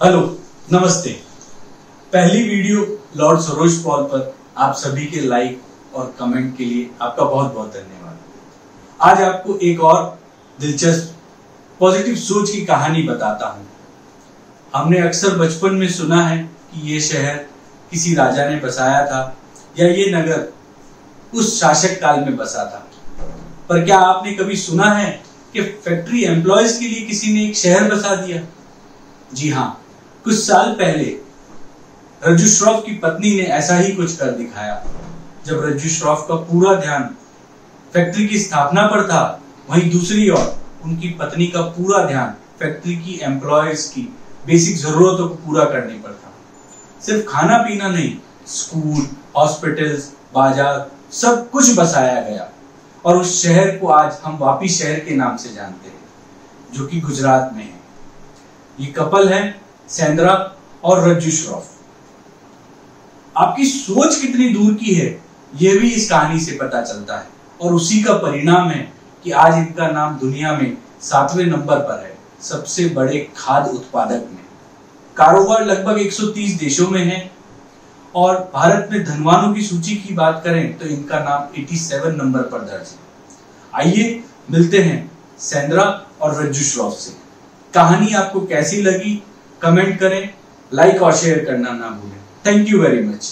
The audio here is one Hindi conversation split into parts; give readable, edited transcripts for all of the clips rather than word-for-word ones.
हेलो, नमस्ते। पहली वीडियो लॉर्ड सरोज पॉल पर आप सभी के लाइक और कमेंट के लिए आपका बहुत बहुत धन्यवाद। आज आपको एक और दिलचस्प पॉजिटिव सोच की कहानी बताता हूं। हमने अक्सर बचपन में सुना है कि ये शहर किसी राजा ने बसाया था या ये नगर उस शासक काल में बसा था। पर क्या आपने कभी सुना है कि फैक्ट्री एम्प्लॉयज के लिए किसी ने एक शहर बसा दिया? जी हाँ, कुछ साल पहले रज्जू श्रॉफ की पत्नी ने ऐसा ही कुछ कर दिखाया। जब रज्जू श्रॉफ का पूरा ध्यान फैक्ट्री की स्थापना पर था, वहीं दूसरी ओर उनकी पत्नी का पूरा ध्यान फैक्ट्री की एम्प्लॉयज की बेसिक जरूरतों को पूरा करने पर था। सिर्फ खाना पीना नहीं, स्कूल, हॉस्पिटल्स, बाजार, सब कुछ बसाया गया। और उस शहर को आज हम वापी शहर के नाम से जानते हैं, जो कि गुजरात में है। ये कपल है सेंद्रा और रज्जू श्रॉफ। आपकी सोच कितनी दूर की है, यह भी इस कहानी से पता चलता है। और उसी का परिणाम है कि आज इनका नाम दुनिया में 7वें नंबर पर है, सबसे बड़े खाद्य उत्पादक में। कारोबार लगभग 130 देशों में है। और भारत में धनवानों की सूची की बात करें तो इनका नाम 87 नंबर पर दर्ज है। आइए मिलते हैं सेंद्रा और रज्जू श्रॉफ से। कहानी आपको कैसी लगी कमेंट करें, लाइक और शेयर करना ना भूलें। Thank you very much.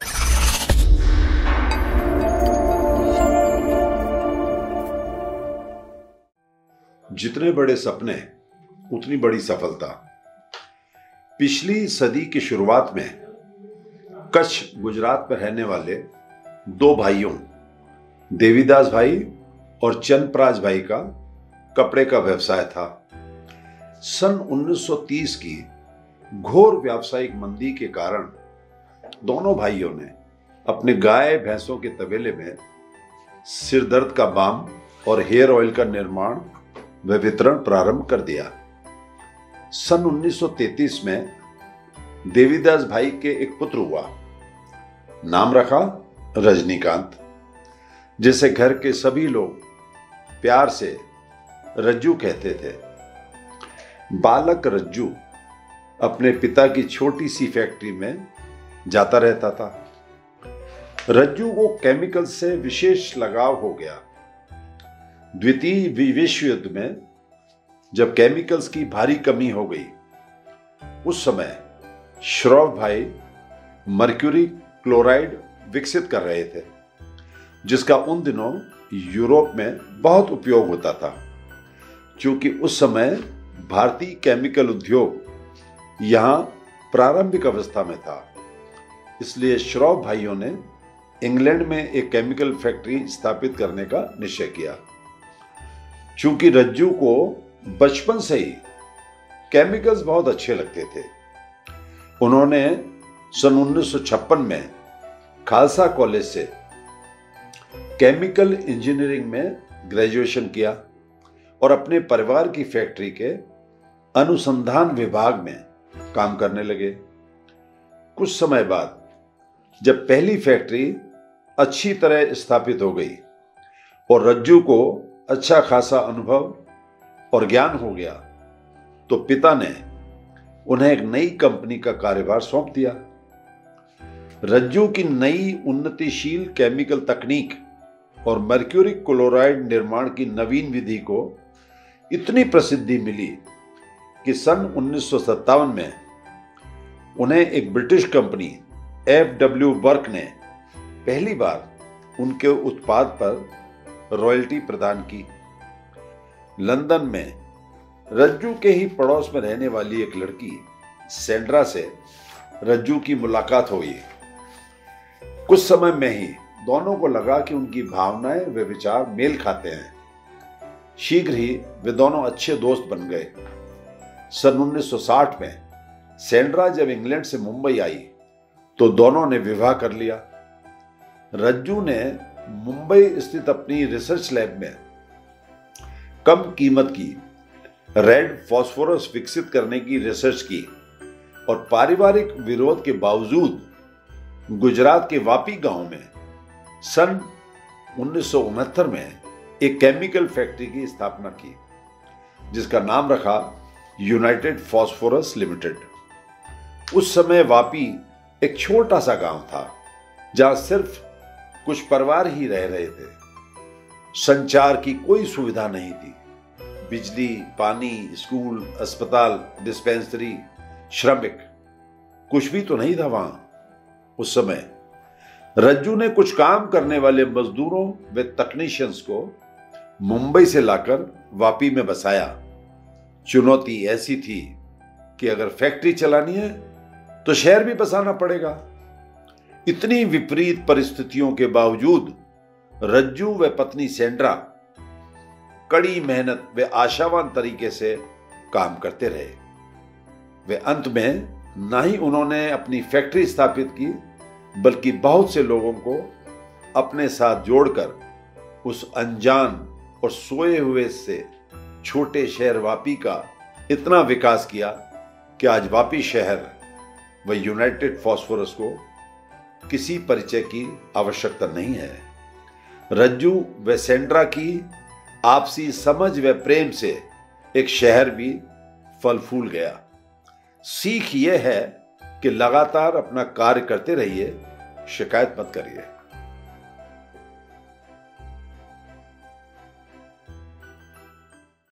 जितने बड़े सपने उतनी बड़ी सफलता। पिछली सदी की शुरुआत में कच्छ गुजरात में रहने वाले दो भाइयों देवीदास भाई और चंद्रप्राज भाई का कपड़े का व्यवसाय था। सन 1930 की घोर व्यावसायिक मंदी के कारण दोनों भाइयों ने अपने गाय भैंसों के तबेले में सिरदर्द का बाम और हेयर ऑयल का निर्माण व वितरण प्रारंभ कर दिया। सन 1933 में देवीदास भाई के एक पुत्र हुआ। नाम रखा रजनीकांत, जिसे घर के सभी लोग प्यार से रज्जू कहते थे। बालक रज्जू अपने पिता की छोटी सी फैक्ट्री में जाता रहता था। रज्जू को केमिकल से विशेष लगाव हो गया। द्वितीय विश्व युद्ध में जब केमिकल्स की भारी कमी हो गई, उस समय श्रॉफ भाई मर्क्यूरी क्लोराइड विकसित कर रहे थे, जिसका उन दिनों यूरोप में बहुत उपयोग होता था। क्योंकि उस समय भारतीय केमिकल उद्योग यहां प्रारंभिक अवस्था में था, इसलिए श्रॉफ भाइयों ने इंग्लैंड में एक केमिकल फैक्ट्री स्थापित करने का निश्चय किया। चूंकि रज्जू को बचपन से ही केमिकल्स बहुत अच्छे लगते थे, उन्होंने सन 1956 में खालसा कॉलेज से केमिकल इंजीनियरिंग में ग्रेजुएशन किया और अपने परिवार की फैक्ट्री के अनुसंधान विभाग में काम करने लगे। कुछ समय बाद जब पहली फैक्ट्री अच्छी तरह स्थापित हो गई और रज्जू को अच्छा खासा अनुभव और ज्ञान हो गया, तो पिता ने उन्हें एक नई कंपनी का कार्यभार सौंप दिया। रज्जू की नई उन्नतिशील केमिकल तकनीक और मर्क्यूरी क्लोराइड निर्माण की नवीन विधि को इतनी प्रसिद्धि मिली कि सन 1957 में उन्हें एक ब्रिटिश कंपनी FW वर्क ने पहली बार उनके उत्पाद पर रॉयल्टी प्रदान की। लंदन में रज्जू के ही पड़ोस में रहने वाली एक लड़की सेंड्रा से रज्जू की मुलाकात हुई। कुछ समय में ही दोनों को लगा कि उनकी भावनाएं व विचार मेल खाते हैं। शीघ्र ही वे दोनों अच्छे दोस्त बन गए। सन 1960 में सेंड्रा जब इंग्लैंड से मुंबई आई तो दोनों ने विवाह कर लिया। रज्जू ने मुंबई स्थित अपनी रिसर्च लैब में कम कीमत की रेड फास्फोरस विकसित करने की रिसर्च की और पारिवारिक विरोध के बावजूद गुजरात के वापी गांव में सन 1969 में एक केमिकल फैक्ट्री की स्थापना की, जिसका नाम रखा यूनाइटेड फास्फोरस लिमिटेड। उस समय वापी एक छोटा सा गांव था जहां सिर्फ कुछ परिवार ही रह रहे थे। संचार की कोई सुविधा नहीं थी। बिजली, पानी, स्कूल, अस्पताल, डिस्पेंसरी, श्रमिक, कुछ भी तो नहीं था वहां। उस समय रज्जू ने कुछ काम करने वाले मजदूरों व तकनीशियंस को मुंबई से लाकर वापी में बसाया। चुनौती ऐसी थी कि अगर फैक्ट्री चलानी है तो शहर भी बसाना पड़ेगा। इतनी विपरीत परिस्थितियों के बावजूद रज्जू व पत्नी सेंड्रा कड़ी मेहनत व आशावान तरीके से काम करते रहे। वे अंत में न ही उन्होंने अपनी फैक्ट्री स्थापित की, बल्कि बहुत से लोगों को अपने साथ जोड़कर उस अनजान और सोए हुए से छोटे शहर वापी का इतना विकास किया कि आज वापी शहर व यूनाइटेड फास्फोरस को किसी परिचय की आवश्यकता नहीं है। रज्जू व सेंड्रा की आपसी समझ व प्रेम से एक शहर भी फल फूल गया। सीख यह है कि लगातार अपना कार्य करते रहिए, शिकायत मत करिए।